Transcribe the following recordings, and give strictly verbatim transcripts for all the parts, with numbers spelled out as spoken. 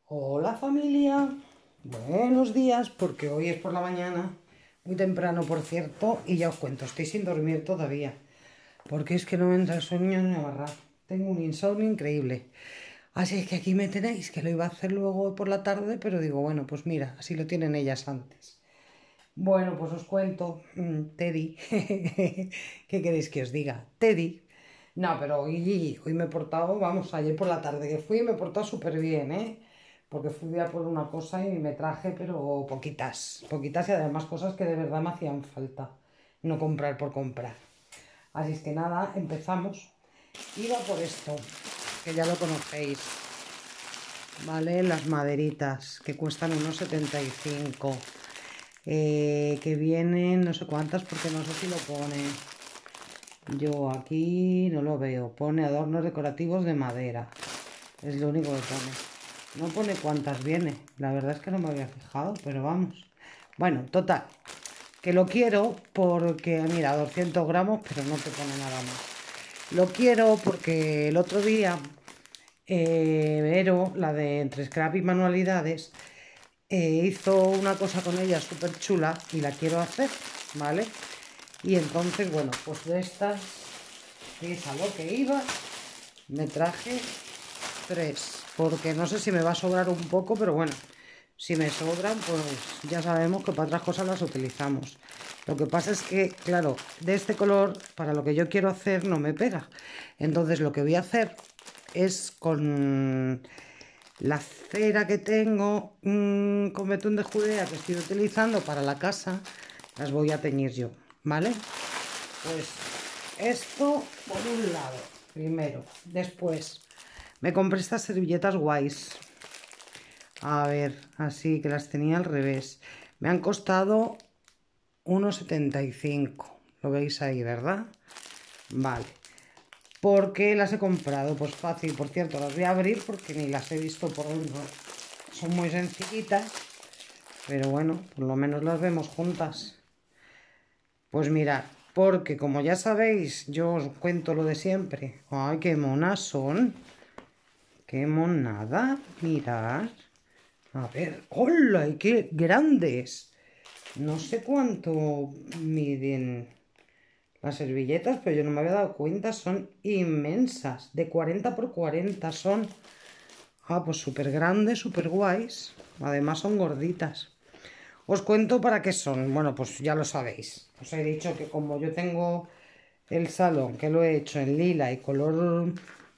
Hola familia, buenos días, porque hoy es por la mañana, muy temprano por cierto, y ya os cuento, estoy sin dormir todavía, porque es que no me entra el sueño ni a barrar, tengo un insomnio increíble. Así es que aquí me tenéis, que lo iba a hacer luego por la tarde, pero digo, bueno, pues mira, así lo tienen ellas antes. Bueno, pues os cuento, mm, Teddy, ¿qué queréis que os diga? Teddy. No, pero hoy, hoy me he portado, vamos, ayer por la tarde que fui me he portado súper bien, ¿eh? Porque fui a por una cosa y me traje, pero poquitas, poquitas y además cosas que de verdad me hacían falta, no comprar por comprar. Así es que nada, empezamos. Iba por esto, que ya lo conocéis, ¿vale? Las maderitas, que cuestan unos setenta y cinco. Eh, que vienen no sé cuántas porque no sé si lo pone. Yo aquí no lo veo. Pone adornos decorativos de madera. Es lo único que pone. No pone cuántas viene. La verdad es que no me había fijado, pero vamos. Bueno, total. Que lo quiero porque, mira, doscientos gramos, pero no te pone nada más. Lo quiero porque el otro día, eh, Vero, la de Entre Scrap y Manualidades, eh, hizo una cosa con ella súper chula y la quiero hacer, ¿vale? Y entonces, bueno, pues de estas, que es a lo que iba, me traje tres, porque no sé si me va a sobrar un poco, pero bueno, si me sobran, pues ya sabemos que para otras cosas las utilizamos. Lo que pasa es que, claro, de este color, para lo que yo quiero hacer, no me pega. Entonces lo que voy a hacer es con la cera que tengo mmm, con betún de Judea que estoy utilizando para la casa, las voy a teñir yo, ¿vale? Pues esto por un lado, primero. Después me compré estas servilletas guays. A ver, así que las tenía al revés. Me han costado uno setenta y cinco. Lo veis ahí, ¿verdad? Vale. ¿Por qué las he comprado? Pues fácil, por cierto, las voy a abrir porque ni las he visto por dentro. Son muy sencillitas, pero bueno, por lo menos las vemos juntas. Pues mirad, porque como ya sabéis, yo os cuento lo de siempre. ¡Ay, qué monas son! ¡Qué monada! Mirad. A ver, ¡hola! ¡Y qué grandes! No sé cuánto miden las servilletas, pero yo no me había dado cuenta. Son inmensas. De cuarenta por cuarenta son. Ah, pues súper grandes, súper guays. Además son gorditas. Os cuento para qué son. Bueno, pues ya lo sabéis. Os he dicho que como yo tengo el salón, que lo he hecho en lila y color,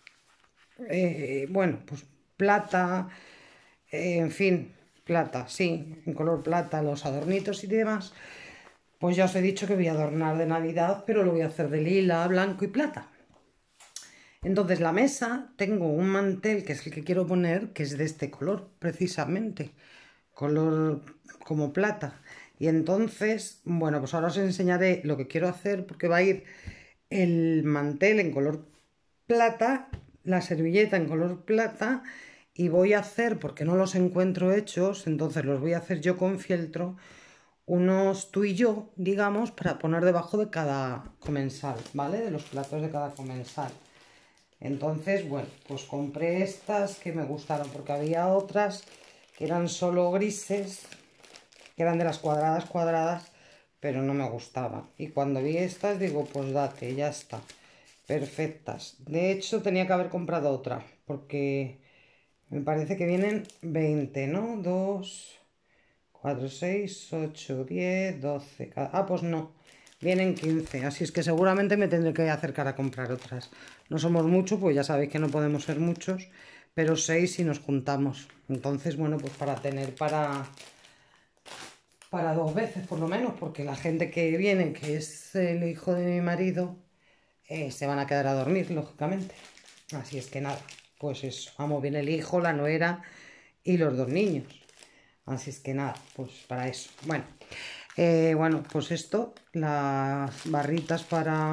eh, bueno, pues plata, eh, en fin, plata, sí, en color plata, los adornitos y demás, pues ya os he dicho que voy a adornar de Navidad, pero lo voy a hacer de lila, blanco y plata. Entonces la mesa, tengo un mantel que es el que quiero poner, que es de este color, precisamente, color como plata. Y entonces, bueno, pues ahora os enseñaré lo que quiero hacer, porque va a ir el mantel en color plata, la servilleta en color plata, y voy a hacer, porque no los encuentro hechos, entonces los voy a hacer yo con fieltro, unos tú y yo, digamos, para poner debajo de cada comensal, ¿vale? De los platos de cada comensal. Entonces, bueno, pues compré estas que me gustaron, porque había otras que eran solo grises, que eran de las cuadradas cuadradas, pero no me gustaban. Y cuando vi estas, digo, pues date, ya está. Perfectas. De hecho, tenía que haber comprado otra, porque me parece que vienen veinte, ¿no? dos, cuatro, seis, ocho, diez, doce. Ah, pues no. Vienen quince, así es que seguramente me tendré que acercar a comprar otras. No somos muchos, pues ya sabéis que no podemos ser muchos, pero seis si nos juntamos. Entonces, bueno, pues para tener para, para dos veces por lo menos, porque la gente que viene, que es el hijo de mi marido, eh, se van a quedar a dormir, lógicamente. Así es que nada, pues eso. Vamos, viene el hijo, la nuera y los dos niños. Así es que nada, pues para eso. Bueno, eh, bueno, pues esto, las barritas para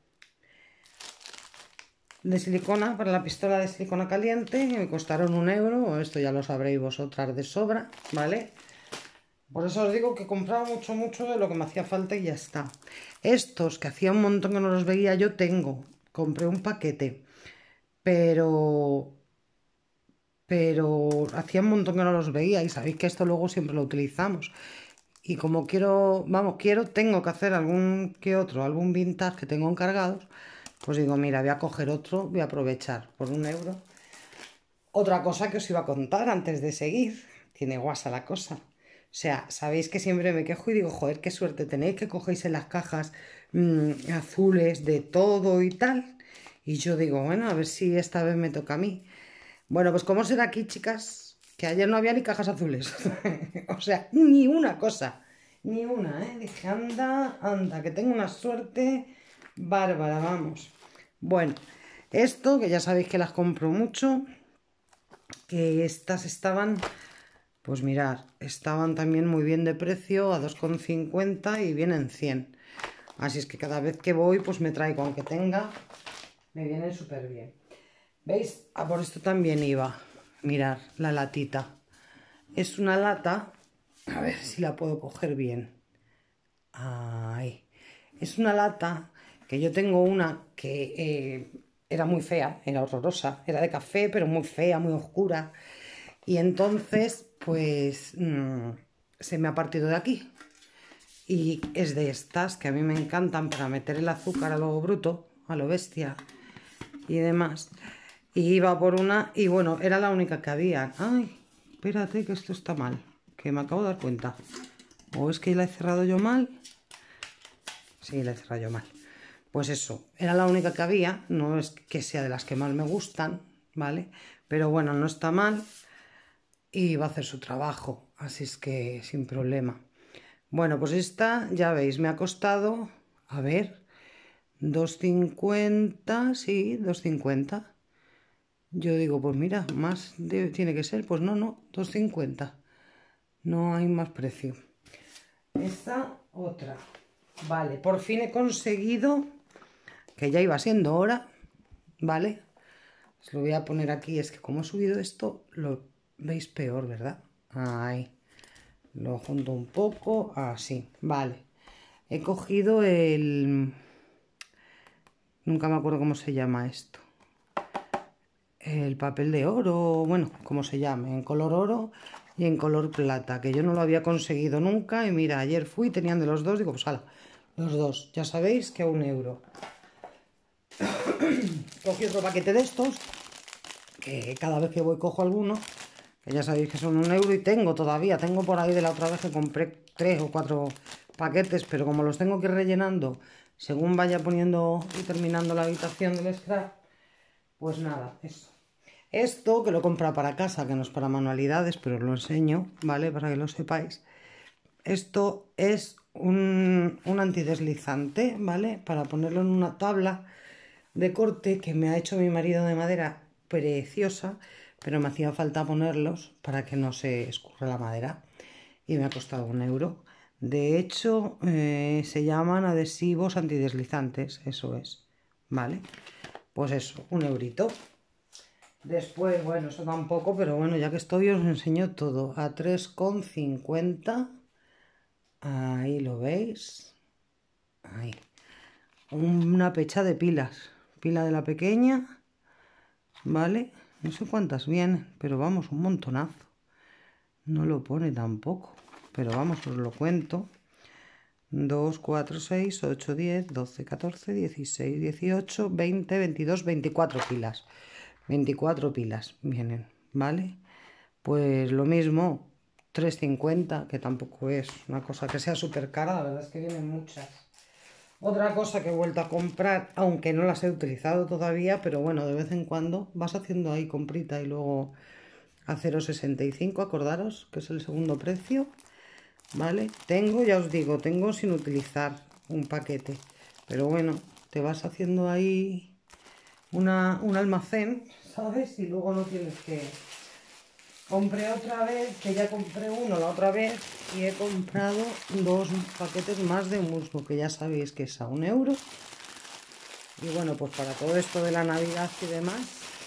de silicona, para la pistola de silicona caliente, me costaron un euro. Esto ya lo sabréis vosotras de sobra, ¿vale? Por eso os digo que compraba mucho, mucho de lo que me hacía falta y ya está. Estos, que hacía un montón que no los veía, yo tengo. Compré un paquete, pero pero hacía un montón que no los veía y sabéis que esto luego siempre lo utilizamos. Y como quiero, vamos, quiero, tengo que hacer algún que otro, algún vintage que tengo encargados, pues digo, mira, voy a coger otro, voy a aprovechar por un euro. Otra cosa que os iba a contar antes de seguir, tiene guasa la cosa. O sea, sabéis que siempre me quejo y digo, joder, qué suerte tenéis que cogéis en las cajas mmm, azules de todo y tal. Y yo digo, bueno, a ver si esta vez me toca a mí. Bueno, pues ¿cómo será aquí, chicas? Que ayer no había ni cajas azules. O sea, ni una cosa. Ni una, ¿eh? Dije, anda, anda, que tengo una suerte bárbara, vamos. Bueno, esto, que ya sabéis que las compro mucho, que estas estaban, pues mirad, estaban también muy bien de precio, a dos con cincuenta y vienen cien. Así es que cada vez que voy, pues me traigo, aunque tenga, me vienen súper bien. ¿Veis? Ah, por esto también iba. Mirad, la latita. Es una lata, a ver si la puedo coger bien. Ahí. Es una lata que yo tengo una que eh, era muy fea, era horrorosa, era de café, pero muy fea, muy oscura. Y entonces, pues, mmm, se me ha partido de aquí. Y es de estas que a mí me encantan para meter el azúcar a lo bruto, a lo bestia y demás. Y iba por una y bueno, era la única que había. Ay, espérate que esto está mal, que me acabo de dar cuenta. ¿O es que la he cerrado yo mal? Sí, la he cerrado yo mal. Pues eso, era la única que había, no es que sea de las que más me gustan, ¿vale? Pero bueno, no está mal y va a hacer su trabajo, así es que sin problema. Bueno, pues esta, ya veis, me ha costado, a ver, dos cincuenta, sí, dos cincuenta. Yo digo, pues mira, más de, tiene que ser, pues no, no, dos cincuenta. No hay más precio. Esta otra. Vale, por fin he conseguido, que ya iba siendo hora, ¿vale? Os lo voy a poner aquí, es que como he subido esto, lo veis peor, ¿verdad? Ahí. Lo junto un poco, así, vale. He cogido el... Nunca me acuerdo cómo se llama esto. El papel de oro, bueno, como se llame, en color oro y en color plata, que yo no lo había conseguido nunca. Y mira, ayer fui, tenían de los dos, digo, pues ala, los dos, ya sabéis que a un euro. Cogí otro paquete de estos, que cada vez que voy cojo alguno, que ya sabéis que son un euro y tengo todavía, tengo por ahí de la otra vez que compré tres o cuatro paquetes, pero como los tengo que ir rellenando según vaya poniendo y terminando la habitación del scrap, pues nada, eso. Esto que lo compra para casa, que no es para manualidades, pero os lo enseño, ¿vale? Para que lo sepáis. Esto es un, un antideslizante, ¿vale? Para ponerlo en una tabla de corte que me ha hecho mi marido de madera preciosa, pero me hacía falta ponerlos para que no se escurra la madera. Y me ha costado un euro. De hecho, eh, se llaman adhesivos antideslizantes, eso es, ¿vale? Pues eso, un eurito. Después, bueno, eso tampoco, pero bueno, ya que estoy os enseño todo. A tres con cincuenta. Ahí lo veis. Ahí. Una pecha de pilas. Pila de la pequeña. ¿Vale? No sé cuántas vienen, pero vamos, un montonazo. No lo pone tampoco, pero vamos, os lo cuento. dos, cuatro, seis, ocho, diez, doce, catorce, dieciséis, dieciocho, veinte, veintidós, veinticuatro pilas. veinticuatro pilas vienen, ¿vale? Pues lo mismo, tres cincuenta, que tampoco es una cosa que sea súper cara, la verdad es que vienen muchas. Otra cosa que he vuelto a comprar, aunque no las he utilizado todavía, pero bueno, de vez en cuando vas haciendo ahí comprita y luego a cero coma sesenta y cinco, acordaros que es el segundo precio, ¿vale? Tengo, ya os digo, tengo sin utilizar un paquete, pero bueno, te vas haciendo ahí una, un almacén, ¿sabes? Y luego no tienes que... Compré otra vez, que ya compré uno la otra vez, y he comprado dos paquetes más de musgo, que ya sabéis que es a un euro. Y bueno, pues para todo esto de la Navidad y demás,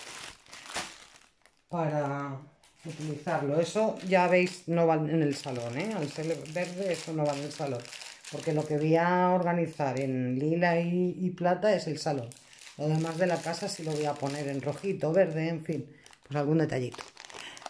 para utilizarlo. Eso ya veis, no va en el salón, ¿eh? Al ser verde, eso no va en el salón. Porque lo que voy a organizar en lila y, y plata es el salón. Lo demás de la casa sí lo voy a poner en rojito, verde, en fin, pues algún detallito.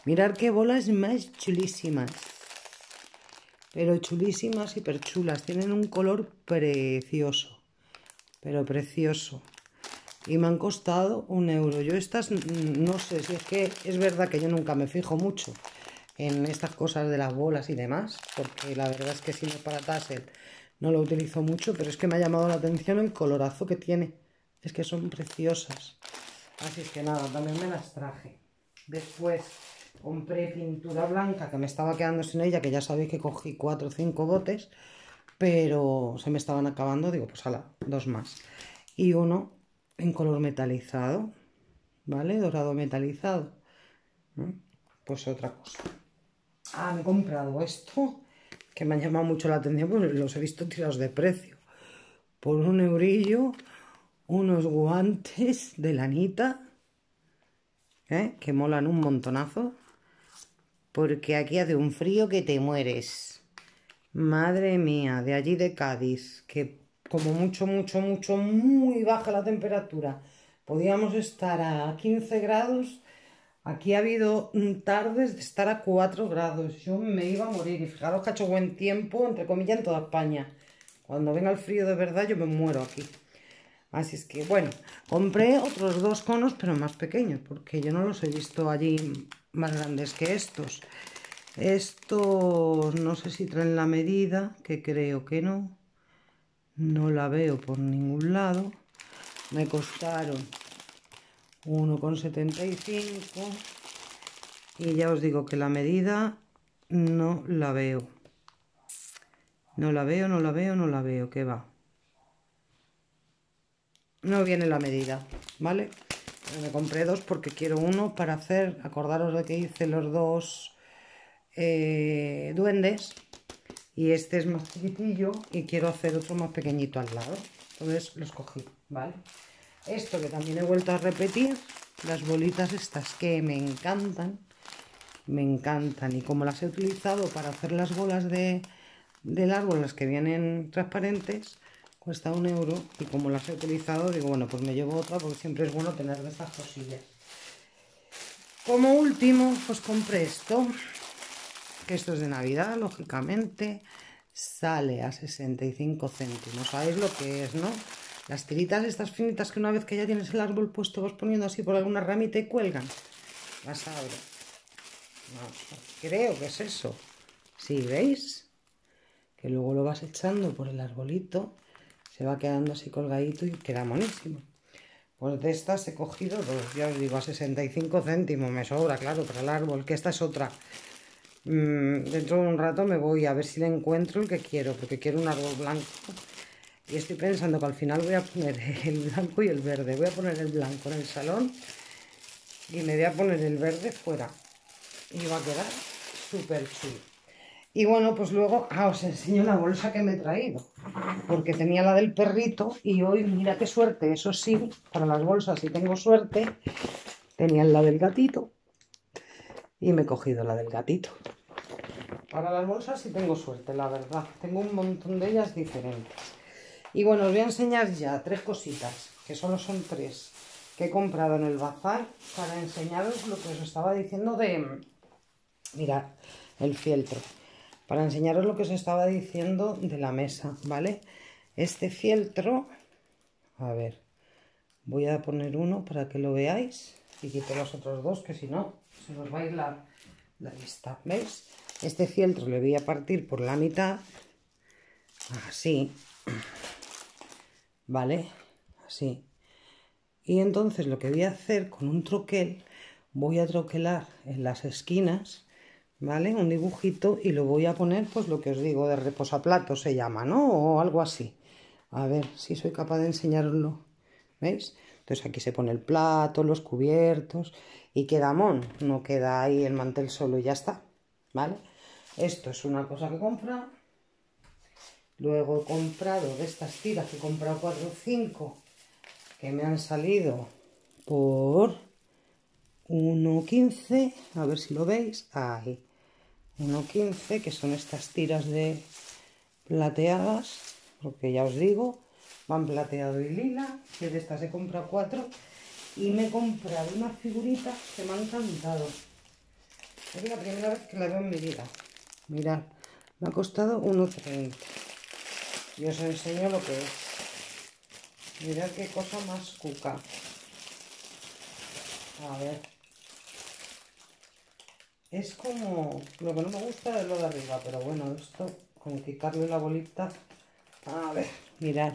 Mirad qué bolas más chulísimas. Pero chulísimas, hiper chulas. Tienen un color precioso. Pero precioso. Y me han costado un euro. Yo estas, no sé, si es que es verdad que yo nunca me fijo mucho en estas cosas de las bolas y demás. Porque la verdad es que si no es para tassel no lo utilizo mucho. Pero es que me ha llamado la atención el colorazo que tiene. Es que son preciosas. Así es que nada, también me las traje. Después compré pintura blanca que me estaba quedando sin ella, que ya sabéis que cogí cuatro o cinco botes, pero se me estaban acabando, digo, pues ala, dos más. Y uno en color metalizado, ¿vale? Dorado metalizado. ¿Mm? Pues otra cosa. Ah, me he comprado esto, que me ha llamado mucho la atención, pues los he visto tirados de precio. Por un eurillo, unos guantes de lanita, ¿eh? Que molan un montonazo. Porque aquí hace un frío que te mueres. Madre mía, de allí de Cádiz, que como mucho, mucho, mucho, muy baja la temperatura. Podíamos estar a quince grados. Aquí ha habido tardes de estar a cuatro grados. Yo me iba a morir. Y fijaros que ha hecho buen tiempo, entre comillas, en toda España. Cuando venga el frío de verdad, yo me muero aquí. Así es que, bueno, compré otros dos conos, pero más pequeños, porque yo no los he visto allí más grandes que estos. Estos no sé si traen la medida, que creo que no. No la veo por ningún lado. Me costaron uno con setenta y cinco. Y ya os digo que la medida no la veo. No la veo, no la veo, no la veo. ¿Qué va? No viene la medida, ¿vale? Me compré dos porque quiero uno para hacer, acordaros de que hice los dos eh, duendes, y este es más chiquitillo y quiero hacer otro más pequeñito al lado, entonces los cogí, ¿vale? Esto que también he vuelto a repetir, las bolitas estas que me encantan, me encantan, y como las he utilizado para hacer las bolas de, del árbol, las que vienen transparentes, cuesta un euro, y como las he utilizado digo, bueno, pues me llevo otra porque siempre es bueno tener de estas cosillas. Como último, pues compré esto, que esto es de Navidad, lógicamente, sale a sesenta y cinco céntimos, ¿sabéis lo que es, no? Las tiritas estas finitas que una vez que ya tienes el árbol puesto vas poniendo así por alguna ramita y cuelgan. Las abro. No, creo que es eso. Sí, ¿veis? Que luego lo vas echando por el arbolito, se va quedando así colgadito y queda monísimo. Pues de estas he cogido dos, ya os digo, a sesenta y cinco céntimos, me sobra, claro, para el árbol, que esta es otra. Mm, dentro de un rato me voy a ver si le encuentro el que quiero, porque quiero un árbol blanco. Y estoy pensando que al final voy a poner el blanco y el verde. Voy a poner el blanco en el salón y me voy a poner el verde fuera. Y va a quedar súper chulo. Y bueno, pues luego ah, os enseño la bolsa que me he traído, porque tenía la del perrito y hoy, mira qué suerte, eso sí, para las bolsas si tengo suerte, tenía la del gatito y me he cogido la del gatito. Para las bolsas sí tengo suerte, la verdad, tengo un montón de ellas diferentes. Y bueno, os voy a enseñar ya tres cositas, que solo son tres, que he comprado en el bazar para enseñaros lo que os estaba diciendo de, mirad, el fieltro. Para enseñaros lo que os estaba diciendo de la mesa, ¿vale? Este fieltro, a ver, voy a poner uno para que lo veáis y quito los otros dos, que si no, se nos va a ir la, la vista, ¿veis? Este fieltro le voy a partir por la mitad, así, ¿vale? Así. Y entonces lo que voy a hacer con un troquel, voy a troquelar en las esquinas, ¿vale? Un dibujito y lo voy a poner, pues lo que os digo, de reposaplatos se llama, ¿no? O algo así. A ver si soy capaz de enseñaroslo. ¿Veis? Entonces aquí se pone el plato, los cubiertos y queda mon. No queda ahí el mantel solo y ya está, ¿vale? Esto es una cosa que he comprado. Luego he comprado de estas tiras, he comprado cuatro o cinco que me han salido por uno quince. A ver si lo veis. Ahí. uno quince, que son estas tiras de plateadas, porque ya os digo, van plateado y lila, que de estas he comprado cuatro, y me he comprado unas figuritas que me han encantado. Es la primera vez que la veo en mi vida. Mirad, me ha costado uno treinta. Y os enseño lo que es. Mirad qué cosa más cuca. A ver. Es como... Lo que no me gusta es lo de arriba, pero bueno, esto, con quitarle la bolita... A ver, mirad.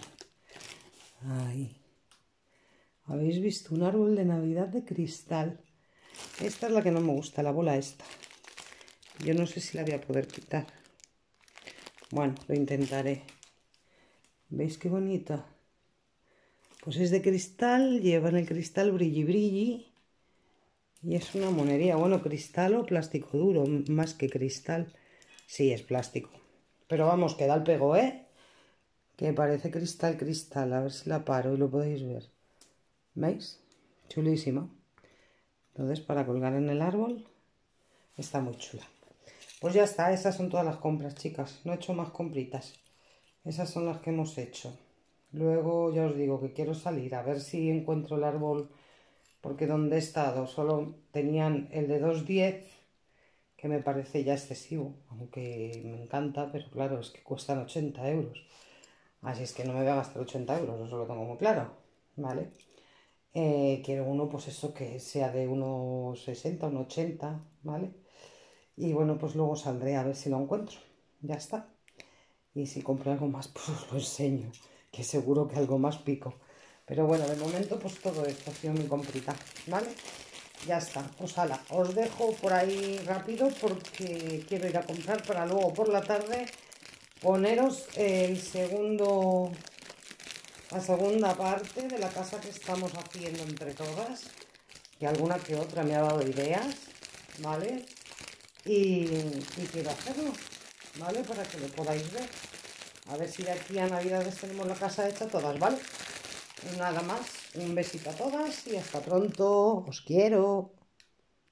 Ahí. ¿Habéis visto un árbol de Navidad de cristal? Esta es la que no me gusta, la bola esta. Yo no sé si la voy a poder quitar. Bueno, lo intentaré. ¿Veis qué bonita? Pues es de cristal, lleva en el cristal brilli brilli. Y es una monería. Bueno, cristal o plástico duro, más que cristal. Sí, es plástico. Pero vamos, que da el pego, ¿eh? Que parece cristal, cristal. A ver si la paro y lo podéis ver. ¿Veis? Chulísima. Entonces, para colgar en el árbol, está muy chula. Pues ya está, esas son todas las compras, chicas. No he hecho más compritas. Esas son las que hemos hecho. Luego ya os digo que quiero salir a ver si encuentro el árbol, porque donde he estado solo tenían el de dos diez, que me parece ya excesivo, aunque me encanta, pero claro, es que cuestan ochenta euros. Así es que no me voy a gastar ochenta euros, eso lo tengo muy claro, ¿vale? Eh, quiero uno, pues eso, que sea de unos sesenta, unos ochenta, ¿vale? Y bueno, pues luego saldré a ver si lo encuentro. Ya está. Y si compro algo más, pues os lo enseño, que seguro que algo más pico. Pero bueno, de momento pues todo esto ha sido mi comprita, ¿vale? Ya está, pues ala, os dejo por ahí rápido porque quiero ir a comprar para luego por la tarde poneros el segundo, la segunda parte de la casa que estamos haciendo entre todas, que alguna que otra me ha dado ideas, ¿vale? Y, y quiero hacerlo, ¿vale? Para que lo podáis ver. A ver si de aquí a Navidades tenemos la casa hecha todas, ¿vale? Nada más, un besito a todas y hasta pronto. Os quiero.